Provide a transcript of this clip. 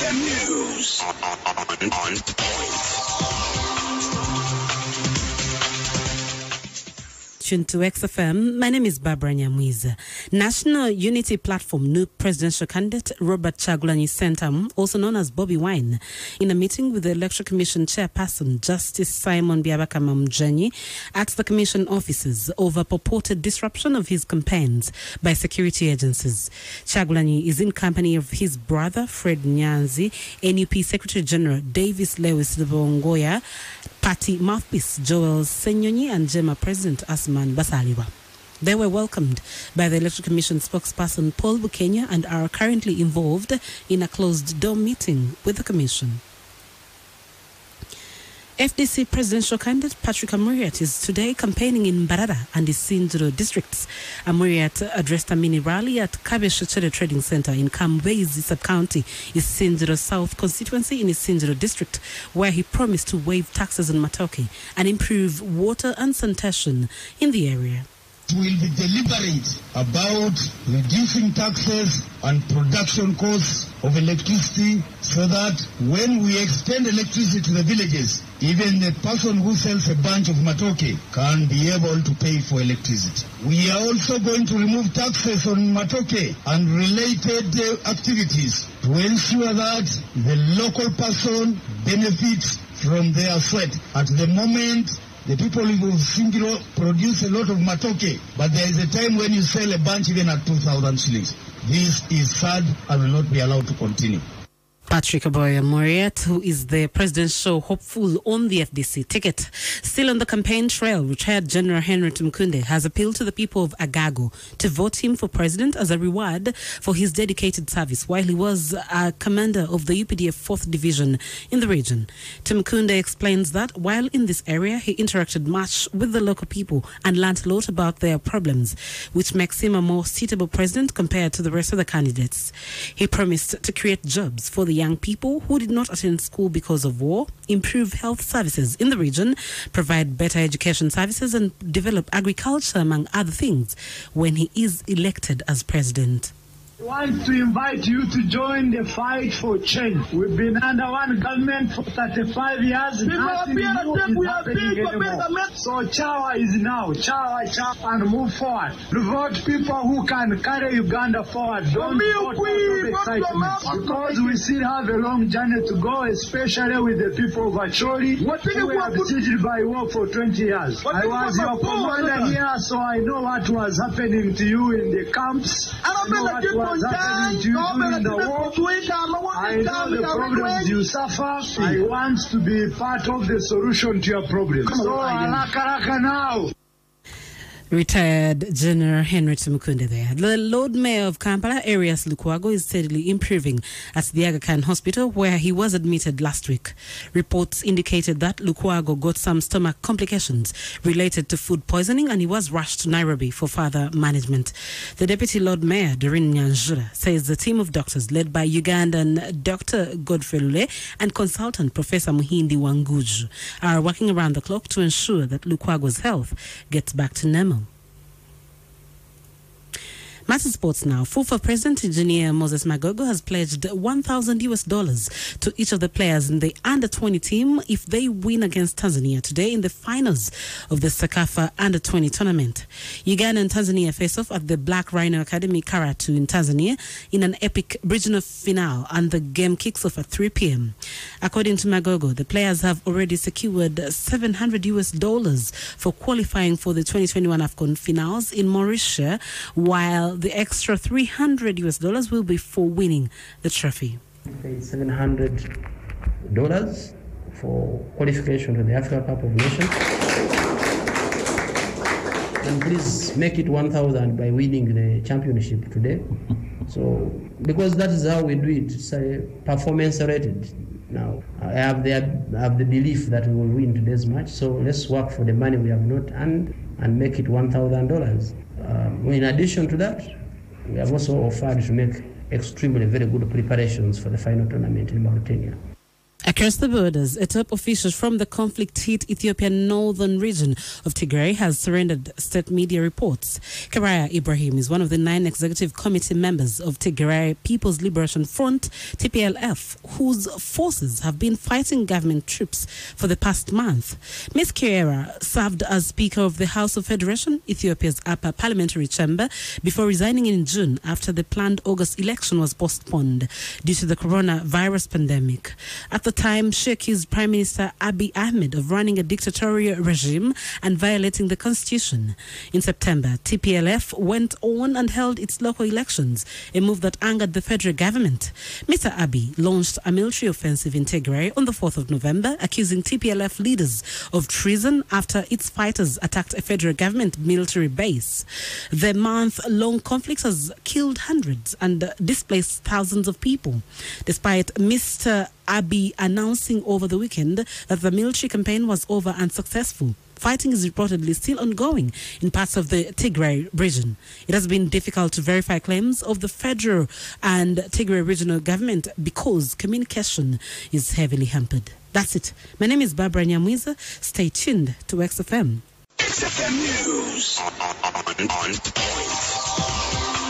XFM News on point. To XFM. My name is Barbara Nyamwiza. National Unity Platform new presidential candidate Robert Kyagulanyi Ssentamu, also known as Bobi Wine, in a meeting with the Electoral Commission chairperson Justice Simon Byabaka Mamjenyi at the Commission offices over purported disruption of his campaigns by security agencies. Kyagulanyi is in company of his brother Fred Nyanzi, NUP Secretary General Davis Lewis Bongoya, Party mouthpiece Joel Senyonyi, and Jema President Asman Basaliwa. They were welcomed by the Electoral Commission spokesperson Paul Bukenya and are currently involved in a closed-door meeting with the Commission. FDC presidential candidate Patrick Amuriat is today campaigning in Mbarara and Isindro districts. Amuriat addressed a mini rally at Kabesho Trading Center in Kambezi sub-county, Isindro South constituency in Isindro district, where he promised to waive taxes on matoke and improve water and sanitation in the area. We will be deliberate about reducing taxes and production costs of electricity so that when we extend electricity to the villages, even the person who sells a bunch of matoke can be able to pay for electricity. We are also going to remove taxes on matoke and related activities to ensure that the local person benefits from their sweat. At the moment, the people of Singiro produce a lot of matoke, but there is a time when you sell a bunch even at 2,000 shillings. This is sad and will not be allowed to continue. Patrick Amuriat, who is the presidential hopeful on the FDC ticket. Still on the campaign trail, retired General Henry Tumukunde has appealed to the people of Agago to vote him for president as a reward for his dedicated service while he was a commander of the UPDF 4th Division in the region. Tumukunde explains that while in this area, he interacted much with the local people and learnt a lot about their problems, which makes him a more suitable president compared to the rest of the candidates. He promised to create jobs for the young people who did not attend school because of war, improve health services in the region, provide better education services, and develop agriculture, among other things, when he is elected as president. I want to invite you to join the fight for change. We've been under one government for 35 years. Nothing new is happening anymore. So Chawa is now. Chawa, and move forward. Vote people who can carry Uganda forward. Don't vote out of excitement. Because we still have a long journey to go, especially with the people of Acholi, who were besieged by war for 20 years. I was your commander here, so I know what was happening to you in the camps. I know what was happening to you during the war. I know the problems you suffer. I want to be part of the solution to your problems. So, Alakaraka now. Retired General Henry Tumukunde there. The Lord Mayor of Kampala, Arias Lukwago, is steadily improving at the Aga Khan Hospital, where he was admitted last week. Reports indicated that Lukwago got some stomach complications related to food poisoning and he was rushed to Nairobi for further management. The Deputy Lord Mayor, Doreen Nyanjura, says the team of doctors led by Ugandan Dr. Godfrey Lule and consultant Professor Muhindi Wanguju are working around the clock to ensure that Lukwago's health gets back to normal. Matter Sports now. FUFA President Engineer Moses Magogo has pledged $1,000 to each of the players in the under-20 team if they win against Tanzania today in the finals of the Sakafa under-20 tournament. Uganda and Tanzania face off at the Black Rhino Academy Karatu in Tanzania in an epic regional finale, and the game kicks off at 3 p.m. According to Magogo, the players have already secured $700 for qualifying for the 2021 AFCON finals in Mauritius, while the extra $300 will be for winning the trophy. Pay $700 for qualification to the Africa Cup of Nations. And please make it 1,000 by winning the championship today. So, because that is how we do it. It's a performance rated. Now, I have the belief that we will win today's match. So let's work for the money we have not earned and make it $1,000. In addition to that, we have also offered to make extremely very good preparations for the final tournament in Mauritania. Across the borders, a top official from the conflict-hit Ethiopian northern region of Tigray has surrendered, state media reports. Karaya Ibrahim is one of the 9 executive committee members of Tigray People's Liberation Front, TPLF, whose forces have been fighting government troops for the past month. Ms. Karaya served as Speaker of the House of Federation, Ethiopia's upper parliamentary chamber, before resigning in June after the planned August election was postponed due to the coronavirus pandemic. At the time, she accused Prime Minister Abiy Ahmed of running a dictatorial regime and violating the constitution. In September, TPLF went on and held its local elections, a move that angered the federal government. Mr. Abiy launched a military offensive in Tigray on the 4th of November, accusing TPLF leaders of treason after its fighters attacked a federal government military base. The month-long conflict has killed hundreds and displaced thousands of people. Despite Mr. Abiy announcing over the weekend that the military campaign was over and successful, fighting is reportedly still ongoing in parts of the Tigray region. It has been difficult to verify claims of the federal and Tigray regional government because communication is heavily hampered. That's it. My name is Barbara Nyamwiza. Stay tuned to XFM. XFM News on point.